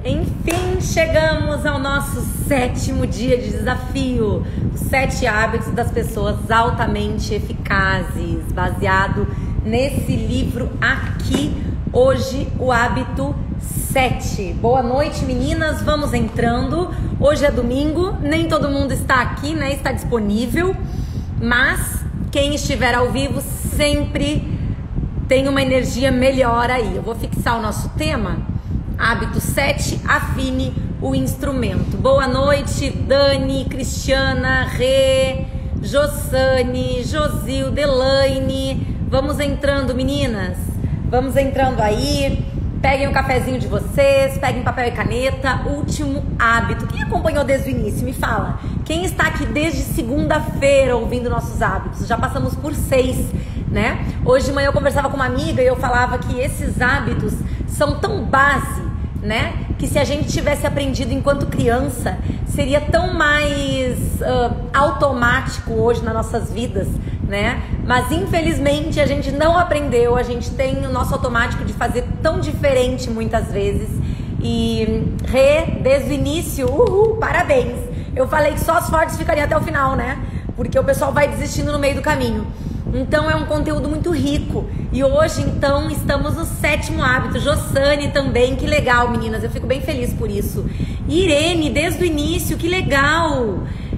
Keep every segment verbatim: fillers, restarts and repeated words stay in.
Enfim, chegamos ao nosso sétimo dia de desafio. Os sete hábitos das pessoas altamente eficazes, baseado nesse livro aqui. Hoje, o hábito sete. Boa noite, meninas. Vamos entrando. Hoje é domingo. Nem todo mundo está aqui, né? Está disponível. Mas quem estiver ao vivo sempre tem uma energia melhor aí. Eu vou fixar o nosso tema. Hábito sete, afine o instrumento. Boa noite, Dani, Cristiana, Rê, Jossane, Josil, Delaine. Vamos entrando, meninas. Vamos entrando aí. Peguem o cafezinho de vocês, peguem papel e caneta. Último hábito. Quem acompanhou desde o início? Me fala. Quem está aqui desde segunda-feira ouvindo nossos hábitos? Já passamos por seis, né? Hoje de manhã eu conversava com uma amiga e eu falava que esses hábitos são tão base, né? Que se a gente tivesse aprendido enquanto criança, seria tão mais uh, automático hoje nas nossas vidas, né? Mas infelizmente a gente não aprendeu, a gente tem o nosso automático de fazer tão diferente muitas vezes. E Rê, desde o início, uhul, parabéns! Eu falei que só os fortes ficariam até o final, né? Porque o pessoal vai desistindo no meio do caminho. Então é um conteúdo muito rico. E hoje, então, estamos no sétimo hábito. Jossane também, que legal, meninas. Eu fico bem feliz por isso. Irene, desde o início, que legal.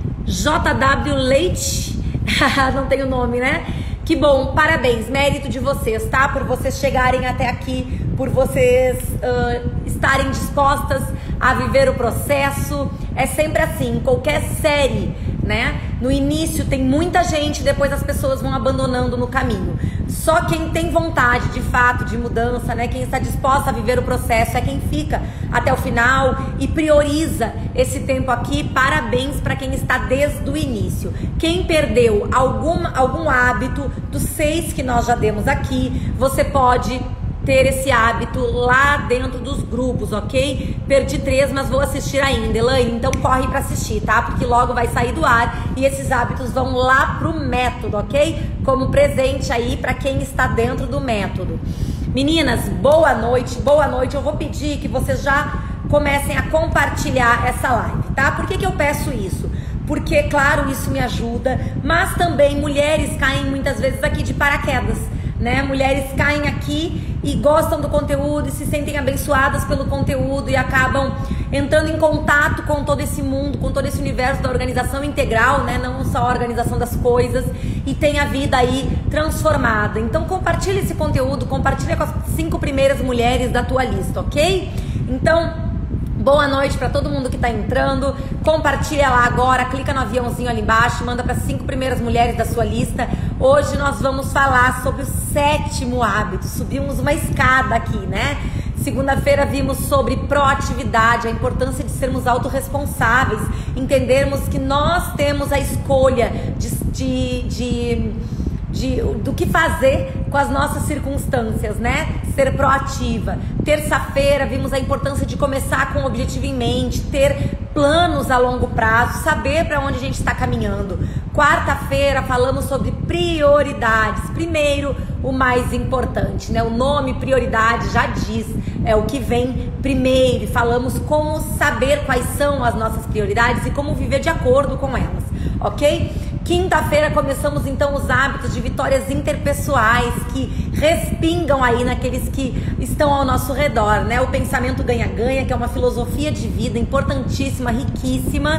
J W Leite, não tem o nome, né? Que bom, parabéns, mérito de vocês, tá? Por vocês chegarem até aqui, por vocês uh, estarem dispostas a viver o processo. É sempre assim, qualquer série, né? No início tem muita gente, depois as pessoas vão abandonando no caminho. Só quem tem vontade, de fato, de mudança, né? Quem está disposta a viver o processo é quem fica até o final e prioriza esse tempo aqui. Parabéns para quem está desde o início. Quem perdeu algum, algum hábito dos seis que nós já demos aqui, você pode ter esse hábito lá dentro dos grupos, ok? Perdi três, mas vou assistir ainda, Elaine, então corre pra assistir, tá? Porque logo vai sair do ar e esses hábitos vão lá pro método, ok? Como presente aí pra quem está dentro do método. Meninas, boa noite, boa noite. Eu vou pedir que vocês já comecem a compartilhar essa live, tá? Por que que eu peço isso? Porque, claro, isso me ajuda, mas também mulheres caem muitas vezes aqui de paraquedas, né? Mulheres caem aqui e gostam do conteúdo e se sentem abençoadas pelo conteúdo e acabam entrando em contato com todo esse mundo, com todo esse universo da organização integral, né? Não só a organização das coisas, e tem a vida aí transformada. Então compartilha esse conteúdo, compartilha com as cinco primeiras mulheres da tua lista, ok? Então, boa noite para todo mundo que tá entrando. Compartilha lá agora, clica no aviãozinho ali embaixo, manda para as cinco primeiras mulheres da sua lista. Hoje nós vamos falar sobre o sétimo hábito. Subimos uma escada aqui, né? Segunda-feira vimos sobre proatividade, a importância de sermos autorresponsáveis, entendermos que nós temos a escolha de, de, de, de, do que fazer com as nossas circunstâncias, né? Ser proativa. Terça-feira vimos a importância de começar com o objetivo em mente, ter planos a longo prazo, saber para onde a gente está caminhando. Quarta-feira falamos sobre prioridades. Primeiro, o mais importante, né? O nome prioridade já diz, é o que vem primeiro. Falamos como saber quais são as nossas prioridades e como viver de acordo com elas, ok? Quinta-feira começamos então os hábitos de vitórias interpessoais que respingam aí naqueles que estão ao nosso redor, né? O pensamento ganha-ganha, que é uma filosofia de vida importantíssima, riquíssima.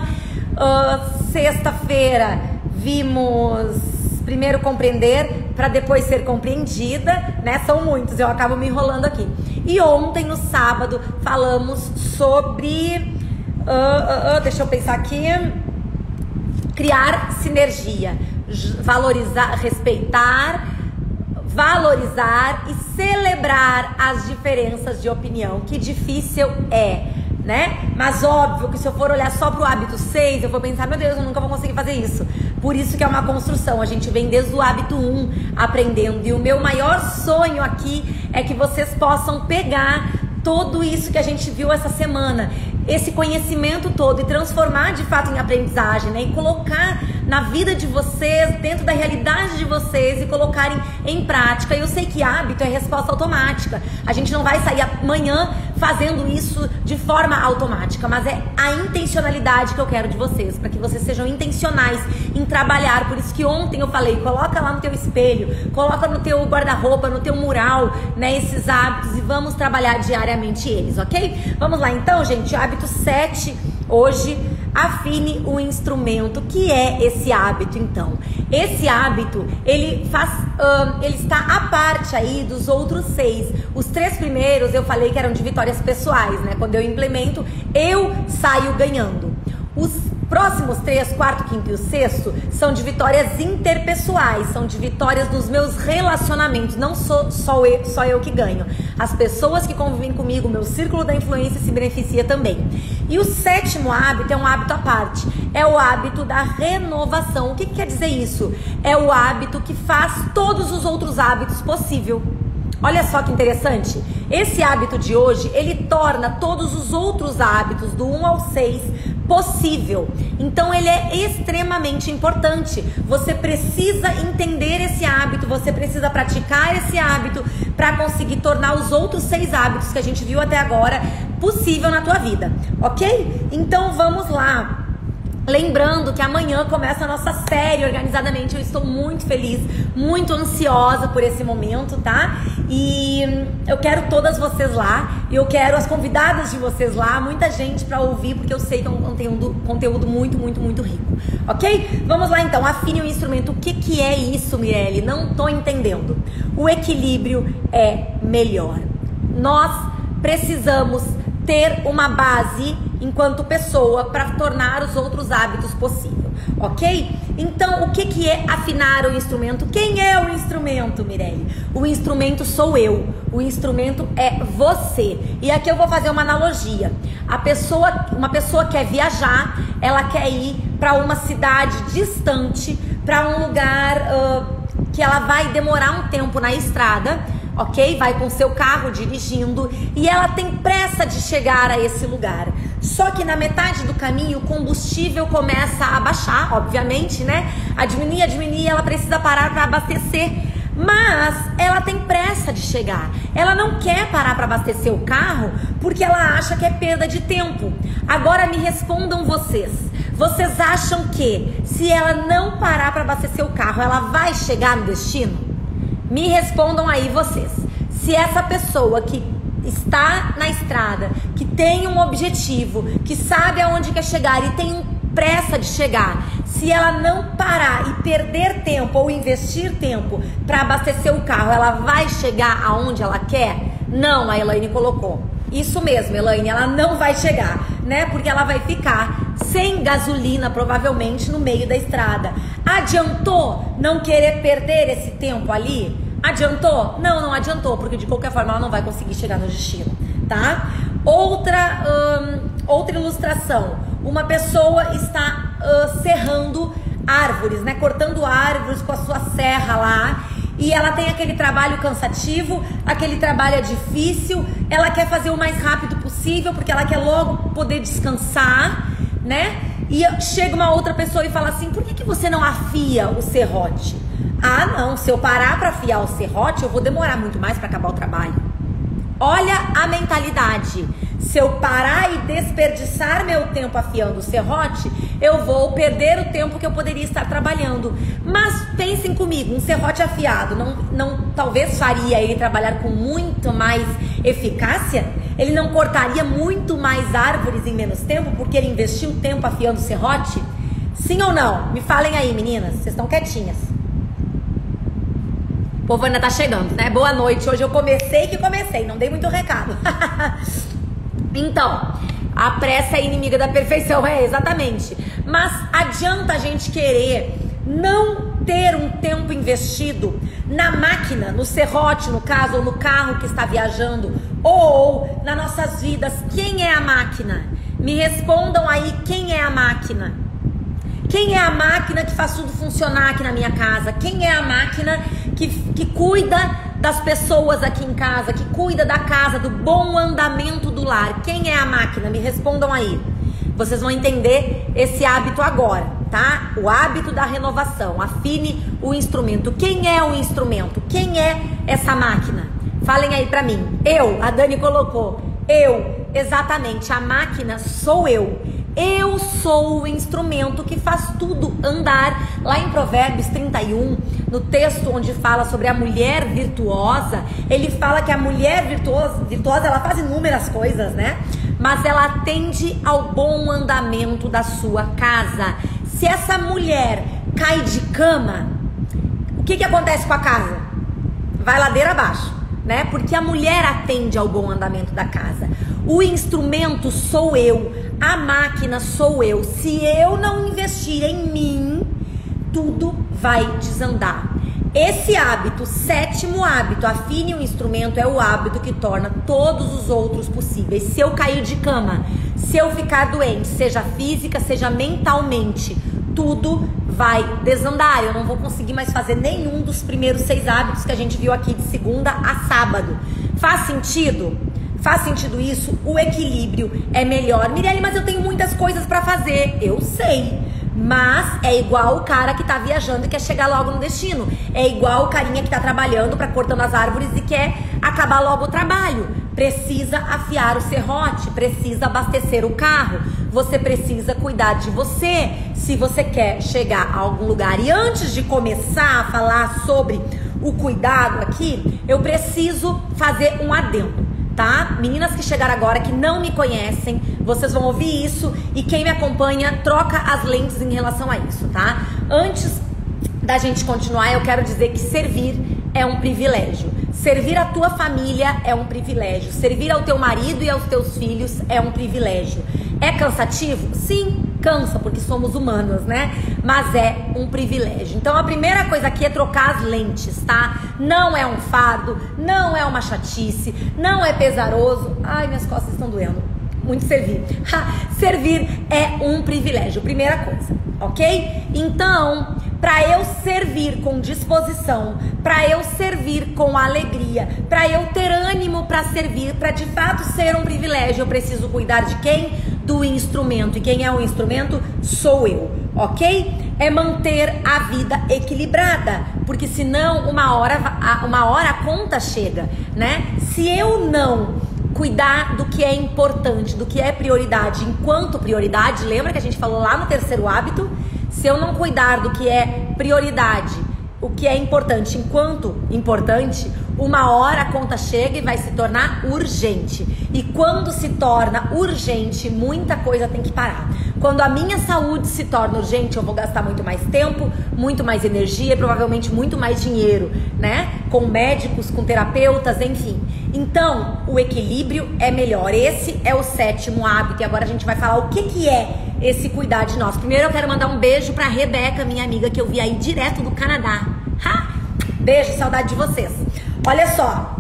Uh, Sexta-feira vimos primeiro compreender para depois ser compreendida, né? São muitos, eu acabo me enrolando aqui. E ontem, no sábado, falamos sobre... Uh, uh, uh, deixa eu pensar aqui... Criar sinergia, valorizar, respeitar, valorizar e celebrar as diferenças de opinião. Que difícil é, né? Mas óbvio que se eu for olhar só pro hábito seis, eu vou pensar, meu Deus, eu nunca vou conseguir fazer isso. Por isso que é uma construção, a gente vem desde o hábito um aprendendo. E o meu maior sonho aqui é que vocês possam pegar tudo isso que a gente viu essa semana, esse conhecimento todo e transformar de fato em aprendizagem, né? E colocar na vida de vocês, dentro da realidade de vocês e colocarem em prática. Eu sei que hábito é resposta automática. A gente não vai sair amanhã fazendo isso de forma automática, mas é a intencionalidade que eu quero de vocês, para que vocês sejam intencionais em trabalhar. Por isso que ontem eu falei, coloca lá no teu espelho, coloca no teu guarda-roupa, no teu mural, né, esses hábitos, e vamos trabalhar diariamente eles, ok? Vamos lá então, gente, hábito sete, hoje, afine o instrumento. Que é esse hábito então? Esse hábito, ele faz, um, ele está à parte aí dos outros seis. Os três primeiros eu falei que eram de vitórias pessoais, né? Quando eu implemento, eu saio ganhando. Os próximos três, quarto, quinto e o sexto, são de vitórias interpessoais, são de vitórias nos meus relacionamentos. Não sou só eu, só eu que ganho. As pessoas que convivem comigo, meu círculo da influência se beneficia também. E o sétimo hábito é um hábito à parte, é o hábito da renovação. O que, que quer dizer isso? É o hábito que faz todos os outros hábitos possível. Olha só que interessante, esse hábito de hoje, ele torna todos os outros hábitos, do um ao seis, possível. Então ele é extremamente importante. Você precisa entender esse hábito, você precisa praticar esse hábito para conseguir tornar os outros seis hábitos que a gente viu até agora possível na tua vida, ok? Então vamos lá. Lembrando que amanhã começa a nossa série Organizadamente. Eu estou muito feliz, muito ansiosa por esse momento, tá? E eu quero todas vocês lá, eu quero as convidadas de vocês lá, muita gente pra ouvir, porque eu sei que é um conteúdo, conteúdo muito, muito, muito rico, ok? Vamos lá então, afine o instrumento. O que que é isso, Mirelle? Não tô entendendo. O equilíbrio é melhor. Nós precisamos ter uma base enquanto pessoa para tornar os outros hábitos possível, ok? Então, o que que é afinar o instrumento? Quem é o instrumento, Mirelle? O instrumento sou eu, o instrumento é você. E aqui eu vou fazer uma analogia. A pessoa, uma pessoa quer viajar, ela quer ir para uma cidade distante, para um lugar uh, que ela vai demorar um tempo na estrada, ok? Vai com seu carro dirigindo e ela tem pressa de chegar a esse lugar. Só que na metade do caminho o combustível começa a baixar, obviamente, né? A diminuir, a diminuir, ela precisa parar para abastecer. Mas ela tem pressa de chegar. Ela não quer parar para abastecer o carro porque ela acha que é perda de tempo. Agora me respondam vocês. Vocês acham que se ela não parar para abastecer o carro, ela vai chegar no destino? Me respondam aí vocês. Se essa pessoa que está na estrada, que tem um objetivo, que sabe aonde quer chegar e tem pressa de chegar, se ela não parar e perder tempo ou investir tempo para abastecer o carro, ela vai chegar aonde ela quer? Não, a Elaine colocou. Isso mesmo, Elaine, ela não vai chegar, né? Porque ela vai ficar sem gasolina, provavelmente, no meio da estrada. Adiantou não querer perder esse tempo ali? Adiantou? Não, não adiantou, porque de qualquer forma ela não vai conseguir chegar no destino, tá? Outra, hum, outra ilustração. Uma pessoa está uh, serrando árvores, né? Cortando árvores com a sua serra lá. E ela tem aquele trabalho cansativo, aquele trabalho é difícil. Ela quer fazer o mais rápido possível, porque ela quer logo poder descansar, né? E chega uma outra pessoa e fala assim: por que que você não afia o serrote? Ah, não, se eu parar para afiar o serrote, eu vou demorar muito mais para acabar o trabalho. Olha a mentalidade. Se eu parar e desperdiçar meu tempo afiando o serrote, eu vou perder o tempo que eu poderia estar trabalhando. Mas pensem comigo, um serrote afiado não, não talvez faria ele trabalhar com muito mais eficácia? Ele não cortaria muito mais árvores em menos tempo porque ele investiu tempo afiando o serrote? Sim ou não? Me falem aí, meninas, vocês estão quietinhas. O povo ainda tá chegando, né? Boa noite. Hoje eu comecei que comecei, não dei muito recado. Então, a pressa é inimiga da perfeição, é exatamente. Mas adianta a gente querer não ter um tempo investido na máquina, no serrote, no caso, ou no carro que está viajando, ou nas nossas vidas. Quem é a máquina? Me respondam aí, quem é a máquina? Quem é a máquina que faz tudo funcionar aqui na minha casa? Quem é a máquina que, que cuida das pessoas aqui em casa, que cuida da casa, do bom andamento do lar? Quem é a máquina? Me respondam aí. Vocês vão entender esse hábito agora, tá? O hábito da renovação. Afine o instrumento. Quem é o instrumento? Quem é essa máquina? Falem aí pra mim. Eu, a Dani colocou. Eu, exatamente, a máquina sou eu. Eu sou o instrumento que faz tudo andar. Lá em Provérbios trinta e um, no texto onde fala sobre a mulher virtuosa, ele fala que a mulher virtuosa, virtuosa ela faz inúmeras coisas, né? Mas ela atende ao bom andamento da sua casa. Se essa mulher cai de cama, o que que acontece com a casa? Vai ladeira abaixo, né? Porque a mulher atende ao bom andamento da casa. O instrumento sou eu, a máquina sou eu. Se eu não investir em mim, tudo vai desandar. Esse hábito, sétimo hábito, afine o instrumento, é o hábito que torna todos os outros possíveis. Se eu cair de cama, se eu ficar doente, seja física, seja mentalmente, tudo vai desandar. Eu não vou conseguir mais fazer nenhum dos primeiros seis hábitos que a gente viu aqui de segunda a sábado. Faz sentido? Faz sentido isso? O equilíbrio é melhor. Mirelle, mas eu tenho muitas coisas pra fazer. Eu sei. Mas é igual o cara que tá viajando e quer chegar logo no destino. É igual o carinha que tá trabalhando pra cortando as árvores e quer acabar logo o trabalho. Precisa afiar o serrote, precisa abastecer o carro. Você precisa cuidar de você se você quer chegar a algum lugar. E antes de começar a falar sobre o cuidado aqui, eu preciso fazer um adendo. Tá? Meninas que chegaram agora, que não me conhecem, vocês vão ouvir isso e quem me acompanha troca as lentes em relação a isso, tá? Antes da gente continuar, eu quero dizer que servir é um privilégio. Servir a tua família é um privilégio. Servir ao teu marido e aos teus filhos é um privilégio. É cansativo? Sim, cansa, porque somos humanos, né? Mas é um privilégio. Então a primeira coisa aqui é trocar as lentes, tá? Não é um fardo, não é uma chatice, não é pesaroso. Ai, minhas costas estão doendo. Muito servir. Servir é um privilégio, primeira coisa, ok? Então, para eu servir com disposição, para eu servir com alegria, para eu ter ânimo para servir, para de fato ser um privilégio, eu preciso cuidar de quem? Do instrumento. E quem é o instrumento? Sou eu, ok? É manter a vida equilibrada, porque senão uma hora, uma hora a conta chega, né? Se eu não cuidar do que é importante, do que é prioridade enquanto prioridade, lembra que a gente falou lá no terceiro hábito? Se eu não cuidar do que é prioridade, o que é importante enquanto importante, uma hora a conta chega e vai se tornar urgente. E quando se torna urgente, muita coisa tem que parar. Quando a minha saúde se torna urgente, eu vou gastar muito mais tempo, muito mais energia e provavelmente muito mais dinheiro, né? Com médicos, com terapeutas, enfim. Então, o equilíbrio é melhor. Esse é o sétimo hábito. E agora a gente vai falar o que, que é esse cuidar de nós. Primeiro eu quero mandar um beijo pra Rebeca, minha amiga, que eu vi aí direto do Canadá. Ha! Beijo, saudade de vocês. Olha só,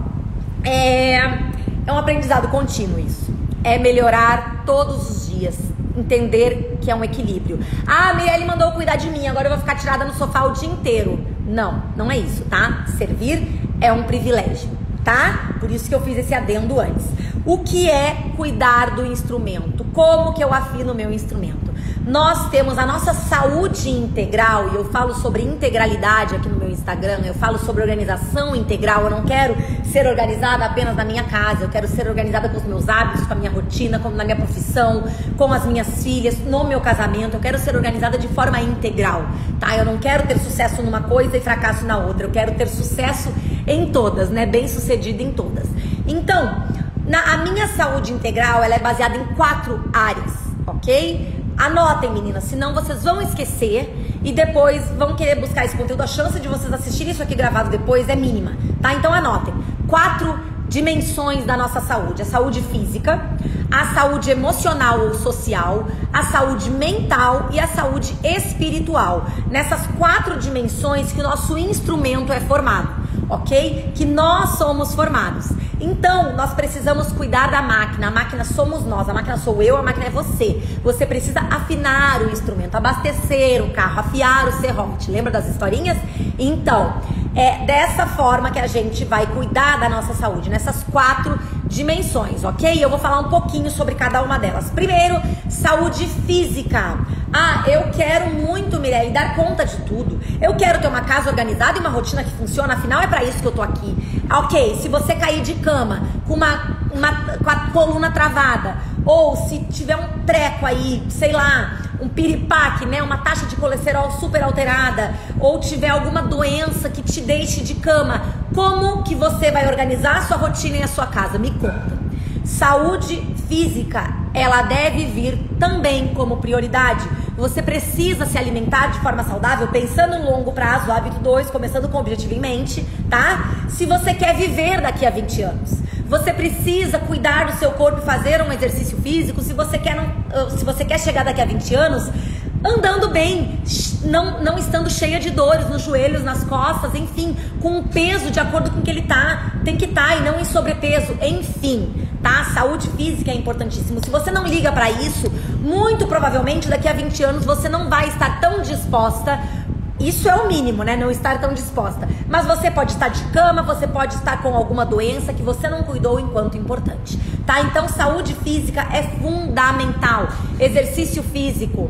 é, é um aprendizado contínuo isso. É melhorar todos os dias. Entender que é um equilíbrio. Ah, a Mirelle mandou cuidar de mim, agora eu vou ficar tirada no sofá o dia inteiro. Não, não é isso, tá? Servir é um privilégio, tá? Por isso que eu fiz esse adendo antes. O que é cuidar do instrumento? Como que eu afino o meu instrumento? Nós temos a nossa saúde integral, e eu falo sobre integralidade aqui no meu Instagram, eu falo sobre organização integral. Eu não quero ser organizada apenas na minha casa, eu quero ser organizada com os meus hábitos, com a minha rotina, com, na minha profissão, com as minhas filhas, no meu casamento. Eu quero ser organizada de forma integral, tá? Eu não quero ter sucesso numa coisa e fracasso na outra, eu quero ter sucesso em todas, né? Bem sucedido em todas. Então, na, a minha saúde integral, ela é baseada em quatro áreas, ok? Anotem, meninas, senão vocês vão esquecer e depois vão querer buscar esse conteúdo. A chance de vocês assistirem isso aqui gravado depois é mínima, tá? Então anotem. Quatro dimensões da nossa saúde: a saúde física, a saúde emocional ou social, a saúde mental e a saúde espiritual. Nessas quatro dimensões que o nosso instrumento é formado, ok? Que nós somos formados. Então, nós precisamos cuidar da máquina. A máquina somos nós, a máquina sou eu, a máquina é você. Você precisa afinar o instrumento, abastecer o carro, afiar o serrote. Lembra das historinhas? Então, é dessa forma que a gente vai cuidar da nossa saúde, nessas quatro dimensões, ok? Eu vou falar um pouquinho sobre cada uma delas. Primeiro, saúde física. Ah, eu quero muito, Mirelle, dar conta de tudo. Eu quero ter uma casa organizada e uma rotina que funciona. Afinal, é pra isso que eu tô aqui. Ok, se você cair de cama com, uma, uma, com a coluna travada, ou se tiver um treco aí, sei lá, um piripaque, né, uma taxa de colesterol super alterada, ou tiver alguma doença que te deixe de cama, como que você vai organizar a sua rotina e a sua casa? Me conta. Saúde física, ela deve vir também como prioridade. Você precisa se alimentar de forma saudável, pensando no longo prazo, hábito dois, começando com o objetivo em mente, tá? Se você quer viver daqui a vinte anos, você precisa cuidar do seu corpo e fazer um exercício físico. Se você quer, não, se você quer chegar daqui a vinte anos andando bem, não, não estando cheia de dores nos joelhos, nas costas, enfim, com o peso de acordo com o que ele tá, tem que estar, tá, e não em sobrepeso, enfim, tá? Saúde física é importantíssimo. Se você não liga pra isso, muito provavelmente daqui a vinte anos você não vai estar tão disposta. Isso é o mínimo, né? Não estar tão disposta. Mas você pode estar de cama, você pode estar com alguma doença que você não cuidou enquanto importante, tá? Então, saúde física é fundamental. Exercício físico.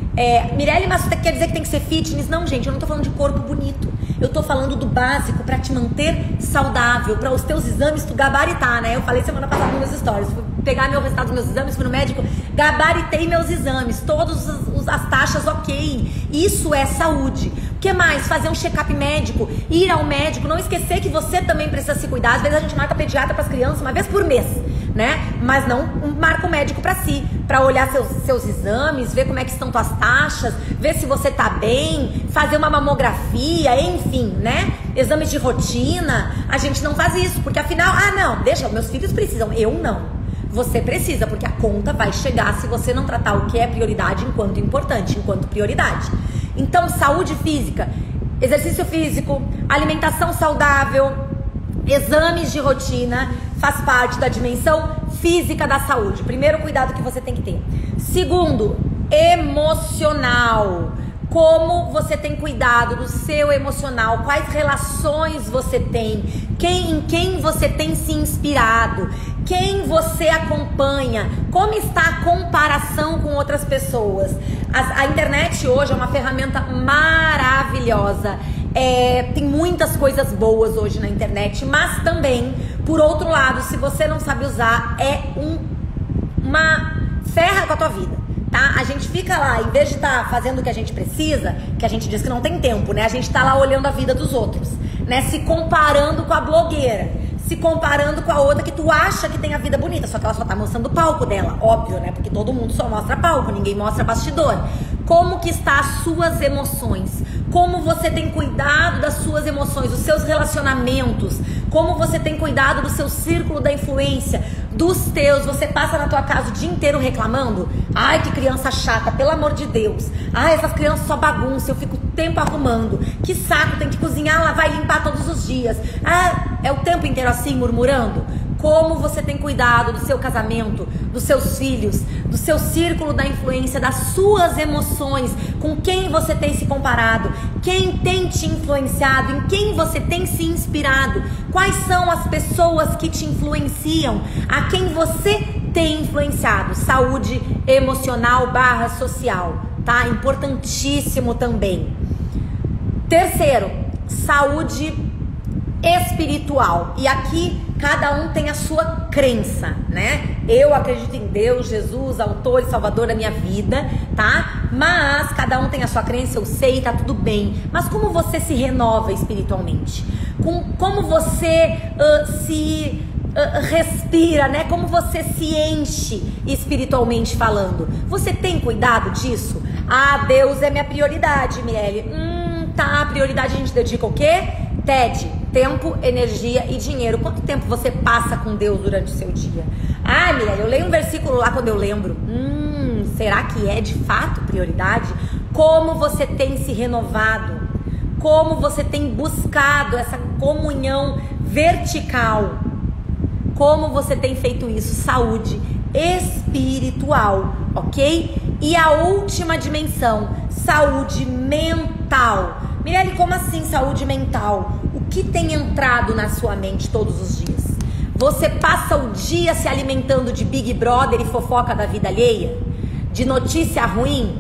É, Mirelle, mas você quer dizer que tem que ser fitness? Não, gente, eu não tô falando de corpo bonito. Eu tô falando do básico pra te manter saudável, pra os teus exames tu gabaritar, né? Eu falei semana passada nos meus stories, fui pegar meu resultado dos meus exames, fui no médico, gabaritei meus exames, todas as, as taxas ok. Isso é saúde. O que mais? Fazer um check-up médico, ir ao médico, não esquecer que você também precisa se cuidar. Às vezes a gente marca pediatra pras crianças uma vez por mês, né? Mas não marca o médico pra si, pra olhar seus, seus exames, ver como é que estão tuas taxas, ver se você tá bem, fazer uma mamografia, enfim, né? Exames de rotina. A gente não faz isso, porque afinal, ah não, deixa, meus filhos precisam, eu não. Você precisa, porque a conta vai chegar se você não tratar o que é prioridade enquanto importante, enquanto prioridade. Então, saúde física, exercício físico, alimentação saudável, exames de rotina, faz parte da dimensão física da saúde. Primeiro cuidado que você tem que ter. Segundo, emocional. Como você tem cuidado do seu emocional, quais relações você tem, quem, em quem você tem se inspirado, quem você acompanha, como está a comparação com outras pessoas. A, a internet hoje é uma ferramenta maravilhosa. É, tem muitas coisas boas hoje na internet, mas também, por outro lado, se você não sabe usar, é um, uma ferra com a tua vida. Tá? A gente fica lá, em vez de estar tá fazendo o que a gente precisa, que a gente diz que não tem tempo, né? A gente tá lá olhando a vida dos outros, né? Se comparando com a blogueira, se comparando com a outra que tu acha que tem a vida bonita, só que ela só tá mostrando o palco dela, óbvio, né? Porque todo mundo só mostra palco, ninguém mostra bastidor. Como que está as suas emoções? Como você tem cuidado das suas emoções, dos seus relacionamentos? Como você tem cuidado do seu círculo da influência, dos teus? Você passa na tua casa o dia inteiro reclamando? Ai, que criança chata, pelo amor de Deus. Ai, essas crianças só bagunçam, eu fico o tempo arrumando. Que saco, tem que cozinhar, lavar e limpar todos os dias. Ah, é o tempo inteiro assim, murmurando? Como você tem cuidado do seu casamento, dos seus filhos, do seu círculo da influência, das suas emoções, com quem você tem se comparado, quem tem te influenciado, em quem você tem se inspirado, quais são as pessoas que te influenciam, a quem você tem influenciado. Saúde emocional barra social, tá? Importantíssimo também. Terceiro, saúde espiritual. E aqui cada um tem a sua crença, né? Eu acredito em Deus, Jesus, autor e salvador da minha vida, tá? Mas cada um tem a sua crença, eu sei, tá tudo bem. Mas como você se renova espiritualmente? Com, como você uh, se uh, respira, né? Como você se enche espiritualmente falando? Você tem cuidado disso? Ah, Deus é minha prioridade, Mirelle. Hum, tá, a prioridade a gente dedica o quê? T E D. Tempo, energia e dinheiro. Quanto tempo você passa com Deus durante o seu dia? Ah, Mirelle, eu leio um versículo lá quando eu lembro. Hum, será que é de fato prioridade? Como você tem se renovado? Como você tem buscado essa comunhão vertical? Como você tem feito isso? Saúde espiritual, ok? E a última dimensão, saúde mental. Mirelle, como assim saúde mental? O que tem entrado na sua mente todos os dias? Você passa o dia se alimentando de Big Brother e fofoca da vida alheia? De notícia ruim?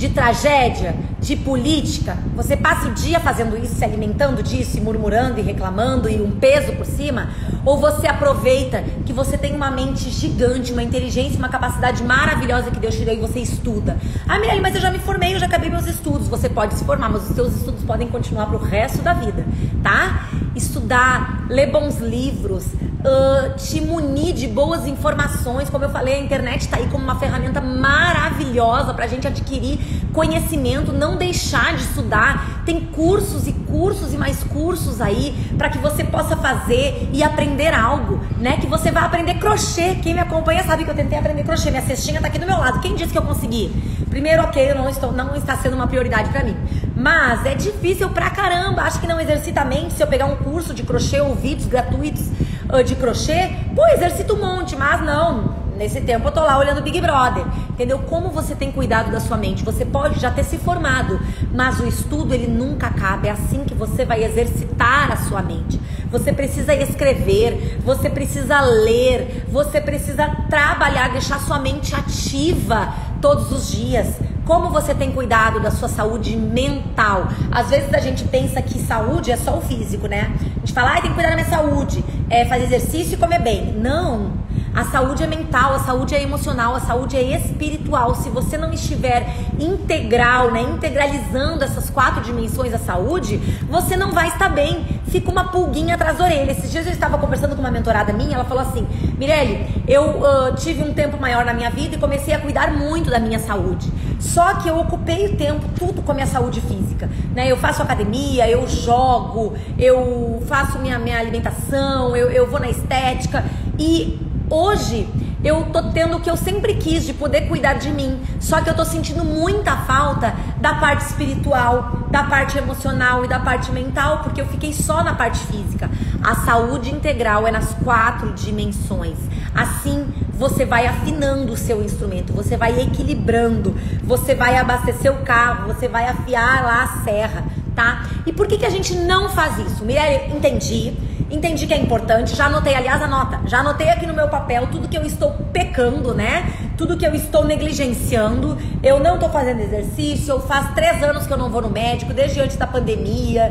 de tragédia, de política, você passa o dia fazendo isso, se alimentando disso, e murmurando e reclamando e um peso por cima? Ou você aproveita que você tem uma mente gigante, uma inteligência, uma capacidade maravilhosa que Deus te deu e você estuda? Ah, Mirelle, mas eu já me formei, eu já acabei meus estudos. Você pode se formar, mas os seus estudos podem continuar pro resto da vida, tá? Estudar, ler bons livros, uh, te munir de boas informações. Como eu falei, a internet tá aí como uma ferramenta maravilhosa pra gente adquirir conhecimento, não deixar de estudar. Tem cursos e cursos e mais cursos aí para que você possa fazer e aprender algo, né? Que você vai aprender crochê. Quem me acompanha sabe que eu tentei aprender crochê. Minha cestinha tá aqui do meu lado. Quem disse que eu consegui? Primeiro, ok, eu não, estou, não está sendo uma prioridade pra mim. Mas é difícil pra caramba. Acho que não exercita a mente. Se eu pegar um curso de crochê ou vídeos gratuitos uh, de crochê, pô, exercito um monte, mas não. Nesse tempo eu tô lá olhando Big Brother, entendeu? Como você tem cuidado da sua mente? Você pode já ter se formado, mas o estudo ele nunca acaba. É assim que você vai exercitar a sua mente. Você precisa escrever, você precisa ler, você precisa trabalhar, deixar sua mente ativa todos os dias. Como você tem cuidado da sua saúde mental? Às vezes a gente pensa que saúde é só o físico, né? A gente fala, ah, tem que cuidar da minha saúde, é fazer exercício e comer bem. Não. A saúde é mental, a saúde é emocional, a saúde é espiritual. Se você não estiver integral, né, integralizando essas quatro dimensões da saúde, você não vai estar bem. Fica uma pulguinha atrás da orelha. Esses dias eu estava conversando com uma mentorada minha, ela falou assim, Mirelle, eu uh, tive um tempo maior na minha vida e comecei a cuidar muito da minha saúde. Só que eu ocupei o tempo tudo com a minha saúde física, né? Eu faço academia, eu jogo, eu faço minha, minha alimentação, eu, eu vou na estética e hoje eu tô tendo o que eu sempre quis de poder cuidar de mim, só que eu tô sentindo muita falta da parte espiritual, da parte emocional e da parte mental, porque eu fiquei só na parte física. A saúde integral é nas quatro dimensões. Assim você vai afinando o seu instrumento, você vai equilibrando, você vai abastecer o carro, você vai afiar lá a serra, tá? E por que que a gente não faz isso? Mirelle, entendi. Entendi que é importante, já anotei, aliás, anota, já anotei aqui no meu papel tudo que eu estou pecando, né? Tudo que eu estou negligenciando. Eu não tô fazendo exercício, eu faz três anos que eu não vou no médico, desde antes da pandemia.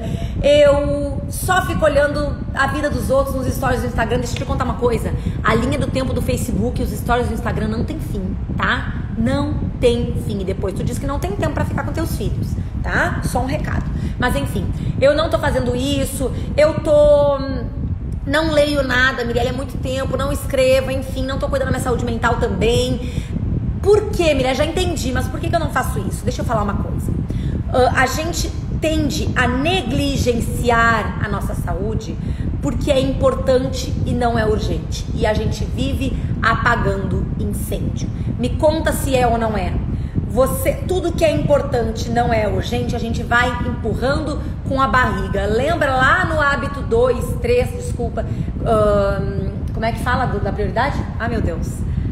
Eu só fico olhando a vida dos outros nos stories do Instagram. Deixa eu te contar uma coisa, a linha do tempo do Facebook e os stories do Instagram não tem fim, tá? Não tem fim. E depois tu diz que não tem tempo pra ficar com teus filhos, tá? Só um recado. Mas enfim, eu não tô fazendo isso, eu tô... não leio nada, Mirelle, há muito tempo, não escrevo, enfim, não tô cuidando da minha saúde mental também. Por quê, Mirelle? Já entendi, mas por que que eu não faço isso? Deixa eu falar uma coisa. Uh, a gente tende a negligenciar a nossa saúde porque é importante e não é urgente. E a gente vive apagando incêndio. Me conta se é ou não é. Você, tudo que é importante não é urgente, a gente vai empurrando com a barriga. Lembra lá no hábito dois, três, desculpa, hum, como é que fala do, da prioridade? Ah, meu Deus.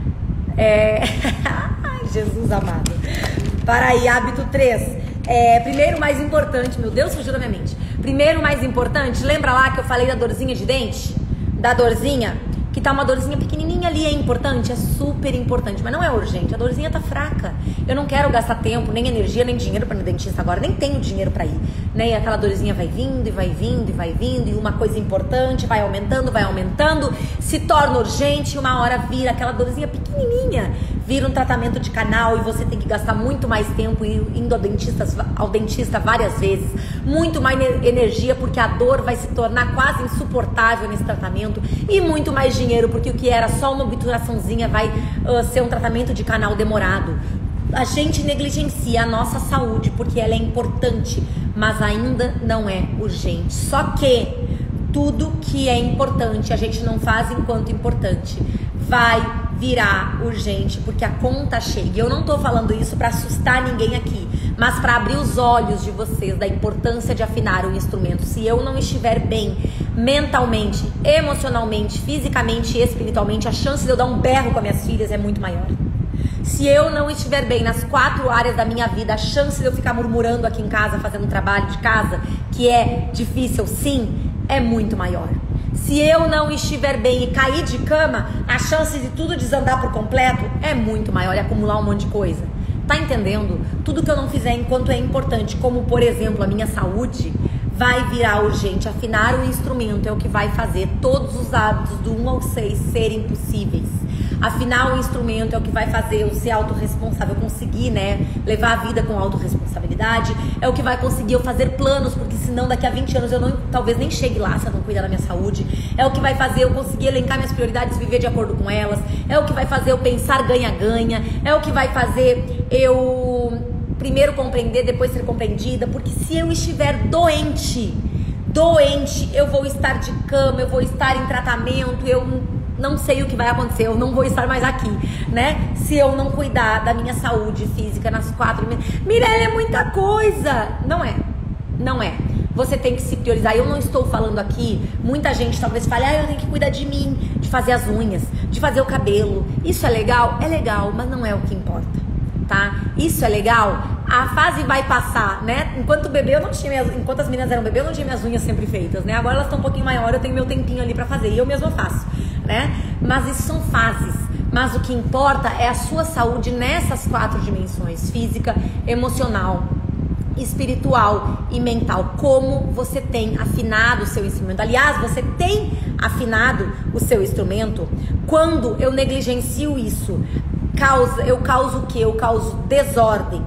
É... Ai, Jesus amado. Para aí, hábito três. É, primeiro mais importante, meu Deus, fugiu da minha mente. Primeiro mais importante, lembra lá que eu falei da dorzinha de dente? Da dorzinha? Que tá uma dorzinha pequenininha ali, é importante, é super importante, mas não é urgente, a dorzinha tá fraca. Eu não quero gastar tempo, nem energia, nem dinheiro para ir no dentista agora, nem tenho dinheiro para ir, né? E aquela dorzinha vai vindo, e vai vindo, e vai vindo, e uma coisa importante vai aumentando, vai aumentando, se torna urgente, e uma hora vira aquela dorzinha pequenininha, vira um tratamento de canal, e você tem que gastar muito mais tempo indo ao dentista, ao dentista várias vezes, muito mais energia, porque a dor vai se tornar quase insuportável nesse tratamento, e muito mais dinheiro, porque o que era só uma obturaçãozinha vai uh, ser um tratamento de canal demorado. A gente negligencia a nossa saúde porque ela é importante, mas ainda não é urgente. Só que tudo que é importante a gente não faz enquanto importante. Vai virar urgente porque a conta chega. E eu não tô falando isso para assustar ninguém aqui, mas para abrir os olhos de vocês da importância de afinar o instrumento. Se eu não estiver bem mentalmente, emocionalmente, fisicamente e espiritualmente, a chance de eu dar um berro com as minhas filhas é muito maior. Se eu não estiver bem nas quatro áreas da minha vida, a chance de eu ficar murmurando aqui em casa, fazendo trabalho de casa, que é difícil sim, é muito maior. Se eu não estiver bem e cair de cama, a chance de tudo desandar por completo é muito maior e acumular um monte de coisa. Tá entendendo? Tudo que eu não fizer enquanto é importante, como por exemplo a minha saúde, vai virar urgente. Afinar o instrumento é o que vai fazer todos os hábitos do um ao seis serem possíveis. Afinar o instrumento é o que vai fazer eu ser autorresponsável, conseguir, né, levar a vida com autorresponsabilidade. É o que vai conseguir eu fazer planos, porque senão daqui a vinte anos eu não, talvez nem chegue lá se eu não cuidar da minha saúde. É o que vai fazer eu conseguir elencar minhas prioridades e viver de acordo com elas. É o que vai fazer eu pensar ganha-ganha. É o que vai fazer eu primeiro compreender, depois ser compreendida. Porque se eu estiver doente, doente, eu vou estar de cama, eu vou estar em tratamento, eu não sei o que vai acontecer, eu não vou estar mais aqui, né? Se eu não cuidar da minha saúde física nas quatro... Mirelle, é muita coisa! Não é, não é. Você tem que se priorizar. Eu não estou falando aqui, muita gente talvez fale, ah, eu tenho que cuidar de mim, de fazer as unhas, de fazer o cabelo. Isso é legal? É legal, mas não é o que importa, tá? Isso é legal? A fase vai passar, né? Enquanto bebê eu não tinha minhas, enquanto as meninas eram bebê eu não tinha minhas unhas sempre feitas, né? Agora elas estão um pouquinho maiores, eu tenho meu tempinho ali pra fazer e eu mesma faço, né? Mas isso são fases. Mas o que importa é a sua saúde nessas quatro dimensões: física, emocional, espiritual e mental. Como você tem afinado o seu instrumento. Aliás, você tem afinado o seu instrumento quando eu negligencio isso. Causa, eu causo o quê? Eu causo desordem.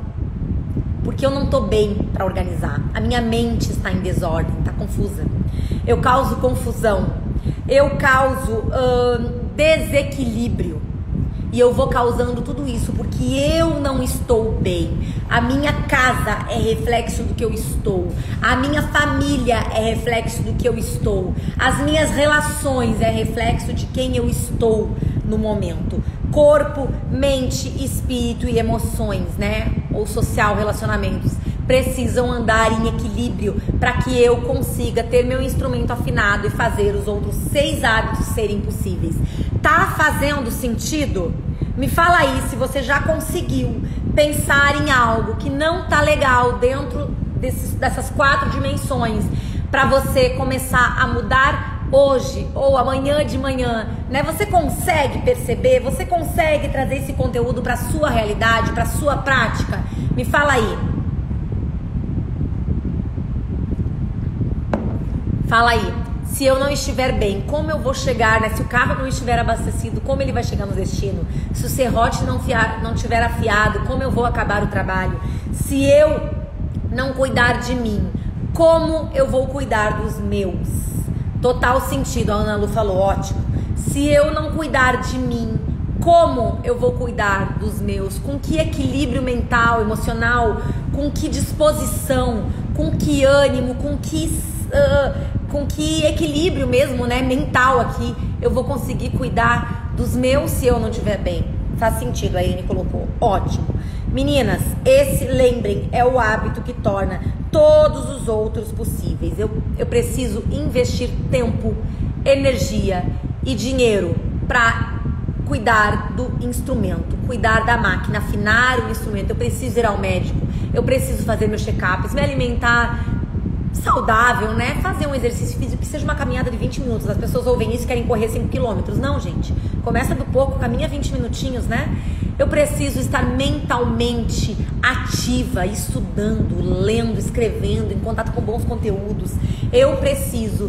Porque eu não tô bem para organizar. A minha mente está em desordem, está confusa. Eu causo confusão. Eu causo uh, desequilíbrio. E eu vou causando tudo isso porque eu não estou bem. A minha casa é reflexo do que eu estou. A minha família é reflexo do que eu estou. As minhas relações é reflexo de quem eu estou no momento. Corpo, mente, espírito e emoções, né? Ou social, relacionamentos, precisam andar em equilíbrio para que eu consiga ter meu instrumento afinado e fazer os outros seis hábitos serem possíveis. Tá fazendo sentido? Me fala aí se você já conseguiu pensar em algo que não tá legal dentro desses, dessas quatro dimensões para você começar a mudar hoje ou amanhã de manhã, né? Você consegue perceber? Você consegue trazer esse conteúdo para sua realidade, para sua prática? Me fala aí. Fala aí. Se eu não estiver bem, como eu vou chegar, né? Se o carro não estiver abastecido, como ele vai chegar no destino? Se o serrote não, fiar, não tiver afiado, como eu vou acabar o trabalho? Se eu não cuidar de mim, como eu vou cuidar dos meus? Total sentido, a Ana Lu falou, ótimo. Se eu não cuidar de mim, como eu vou cuidar dos meus? Com que equilíbrio mental, emocional, com que disposição, com que ânimo, com que, uh, com que equilíbrio mesmo, né, mental aqui, eu vou conseguir cuidar dos meus se eu não estiver bem? Faz sentido, a Irene colocou, ótimo. Meninas, esse, lembrem, é o hábito que torna todos os outros possíveis. Eu, eu preciso investir tempo, energia e dinheiro para cuidar do instrumento, cuidar da máquina, afinar o instrumento. Eu preciso ir ao médico, eu preciso fazer meus check-ups, me alimentar saudável, né? Fazer um exercício físico que seja uma caminhada de vinte minutos. As pessoas ouvem isso e querem correr cinco quilômetros. Não, gente. Começa do pouco, caminha vinte minutinhos, né? Eu preciso estar mentalmente ativa, estudando, lendo, escrevendo, em contato com bons conteúdos. Eu preciso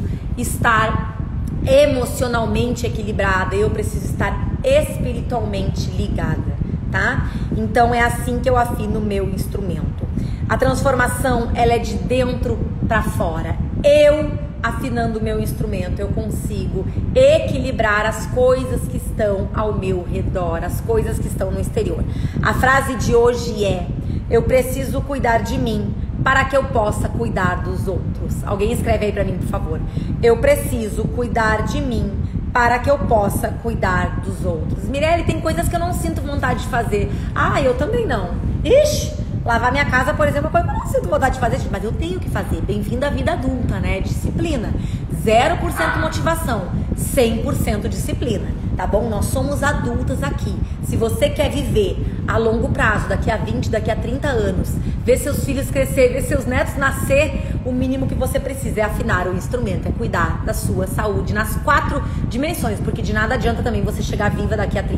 estar emocionalmente equilibrada. Eu preciso estar espiritualmente ligada, tá? Então é assim que eu afino o meu instrumento. A transformação, ela é de dentro para fora. Eu, afinando o meu instrumento, eu consigo equilibrar as coisas que estão ao meu redor, as coisas que estão no exterior. A frase de hoje é: eu preciso cuidar de mim para que eu possa cuidar dos outros. Alguém escreve aí para mim, por favor. Eu preciso cuidar de mim para que eu possa cuidar dos outros. Mirelle, tem coisas que eu não sinto vontade de fazer. Ah, eu também não. Ixi! Lavar minha casa, por exemplo, é uma coisa que eu não sinto vontade de fazer, mas eu tenho que fazer. Bem-vindo à vida adulta, né? Disciplina. zero por cento motivação, cem por cento disciplina, tá bom? Nós somos adultas aqui. Se você quer viver a longo prazo, daqui a vinte, daqui a trinta anos, ver seus filhos crescer, ver seus netos nascer, o mínimo que você precisa é afinar o instrumento, é cuidar da sua saúde nas quatro dimensões, porque de nada adianta também você chegar viva daqui a trinta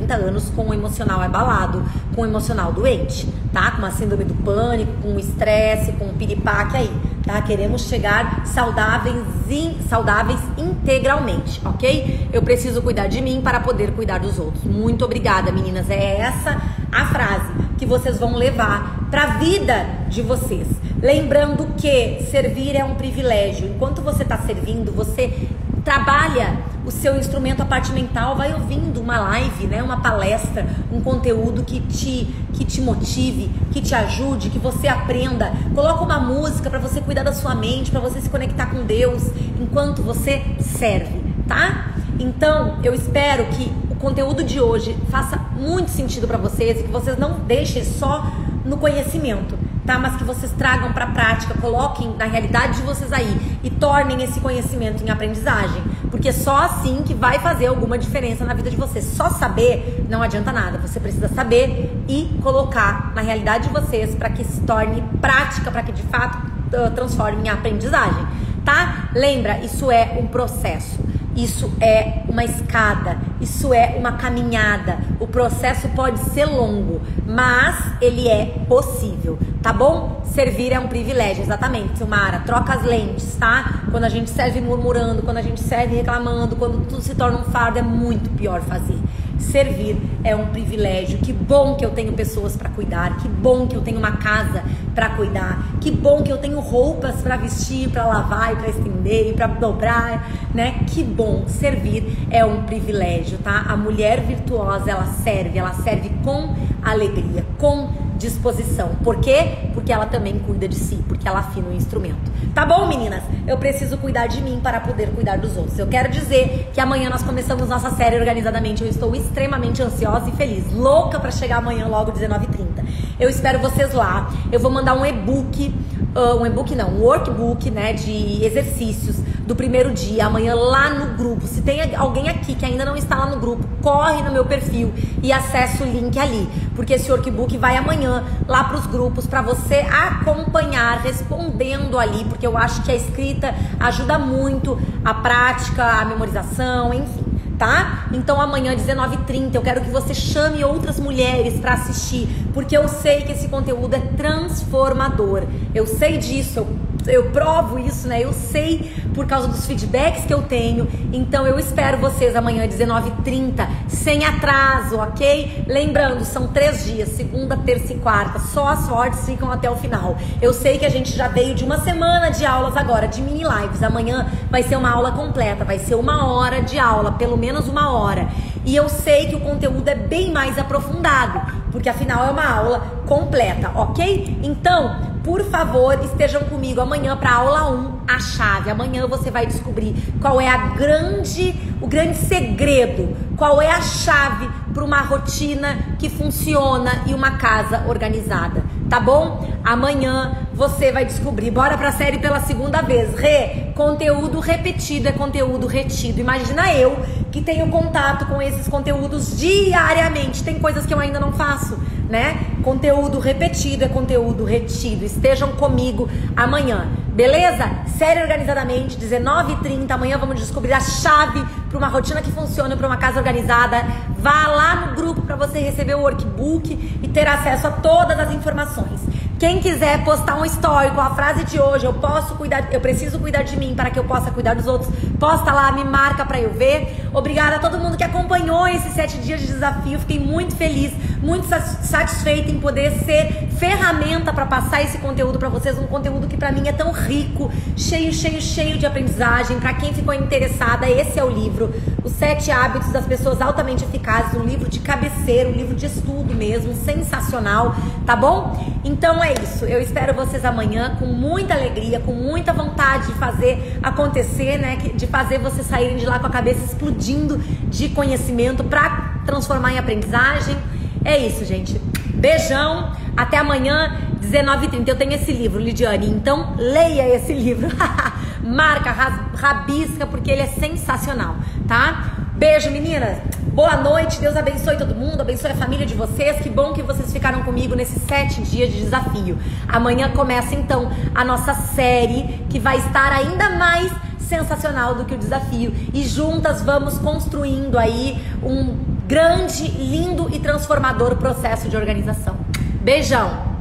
trinta anos com o emocional abalado, com o emocional doente, tá? Com uma síndrome do pânico, com o estresse, com o piripaque aí, tá? Queremos chegar saudáveis, in, saudáveis integralmente, ok? Eu preciso cuidar de mim para poder cuidar dos outros. Muito obrigada, meninas. É essa a frase que vocês vão levar para a vida de vocês. Lembrando que servir é um privilégio. Enquanto você está servindo, você trabalha o seu instrumento, a parte mental, vai ouvindo uma live, né, uma palestra, um conteúdo que te, que te motive, que te ajude, que você aprenda. Coloca uma música para você cuidar da sua mente, para você se conectar com Deus enquanto você serve, tá? Então, eu espero que o conteúdo de hoje faça muito sentido para vocês e que vocês não deixem só no conhecimento, tá? Mas que vocês tragam para a prática, coloquem na realidade de vocês aí e tornem esse conhecimento em aprendizagem, porque só assim que vai fazer alguma diferença na vida de vocês. Só saber não adianta nada, você precisa saber e colocar na realidade de vocês para que se torne prática, para que de fato transforme em aprendizagem, tá? Lembra, isso é um processo. Isso é uma escada, isso é uma caminhada. O processo pode ser longo, mas ele é possível, tá bom? Servir é um privilégio, exatamente, Silmara. Troca as lentes, tá? Quando a gente serve murmurando, quando a gente serve reclamando, quando tudo se torna um fardo, é muito pior fazer. Servir é um privilégio. Que bom que eu tenho pessoas para cuidar, que bom que eu tenho uma casa para cuidar, que bom que eu tenho roupas para vestir, para lavar e para estender e para dobrar, né? Que bom. Servir é um privilégio, tá? A mulher virtuosa, ela serve, ela serve com alegria, com disposição. Por quê? Porque ela também cuida de si, porque ela afina o instrumento. Tá bom, meninas? Eu preciso cuidar de mim para poder cuidar dos outros. Eu quero dizer que amanhã nós começamos nossa série Organizadamente. Eu estou extremamente ansiosa e feliz, louca para chegar amanhã logo dezenove e trinta. Eu espero vocês lá. Eu vou mandar um e-book, uh, um e-book não, um workbook, né, de exercícios do primeiro dia, amanhã lá no grupo. Se tem alguém aqui que ainda não está lá no grupo, corre no meu perfil e acessa o link ali, porque esse workbook vai amanhã lá para os grupos, para você acompanhar, respondendo ali, porque eu acho que a escrita ajuda muito a prática, a memorização, enfim, tá? Então amanhã, dezenove e trinta, eu quero que você chame outras mulheres para assistir, porque eu sei que esse conteúdo é transformador. Eu sei disso, eu Eu provo isso, né? Eu sei por causa dos feedbacks que eu tenho. Então eu espero vocês amanhã, dezenove e trinta, sem atraso, ok? Lembrando, são três dias, segunda, terça e quarta. Só as fortes ficam até o final. Eu sei que a gente já veio de uma semana de aulas agora, de mini lives. Amanhã vai ser uma aula completa, vai ser uma hora de aula, pelo menos uma hora. E eu sei que o conteúdo é bem mais aprofundado, porque afinal é uma aula completa, ok? Então, por favor, estejam comigo amanhã para aula um, a chave. Amanhã você vai descobrir qual é a grande, o grande segredo, qual é a chave para uma rotina que funciona e uma casa organizada, tá bom? Amanhã você vai descobrir. Bora pra série pela segunda vez. Rê, conteúdo repetido é conteúdo retido. Imagina eu que tenho contato com esses conteúdos diariamente. Tem coisas que eu ainda não faço, né? Conteúdo repetido é conteúdo retido. Estejam comigo amanhã, beleza? Série Organizadamente, dezenove e trinta. Amanhã vamos descobrir a chave para uma rotina que funciona, para uma casa organizada. Vá lá no grupo para você receber o workbook e ter acesso a todas as informações. Quem quiser postar um story com a frase de hoje, eu posso cuidar, eu preciso cuidar de mim para que eu possa cuidar dos outros, posta lá, me marca para eu ver. Obrigada a todo mundo que acompanhou esses sete dias de desafio. Fiquei muito feliz, muito satisfeita em poder ser ferramenta para passar esse conteúdo para vocês, um conteúdo que para mim é tão rico, cheio, cheio, cheio de aprendizagem. Para quem ficou interessada, esse é o livro, Os Sete Hábitos das Pessoas Altamente Eficazes, um livro de cabeceira, um livro de estudo mesmo, sensacional, tá bom? Então é isso, eu espero vocês amanhã com muita alegria, com muita vontade de fazer acontecer, né? De fazer vocês saírem de lá com a cabeça explodindo de conhecimento para transformar em aprendizagem. É isso, gente. Beijão, até amanhã, dezenove e trinta. Eu tenho esse livro, Lidiane, então leia esse livro. Marca, rabisca, porque ele é sensacional, tá? Beijo, meninas. Boa noite, Deus abençoe todo mundo, abençoe a família de vocês. Que bom que vocês ficaram comigo nesses sete dias de desafio. Amanhã começa então a nossa série, que vai estar ainda mais sensacional do que o desafio. E juntas vamos construindo aí um grande, lindo e transformador processo de organização. Beijão!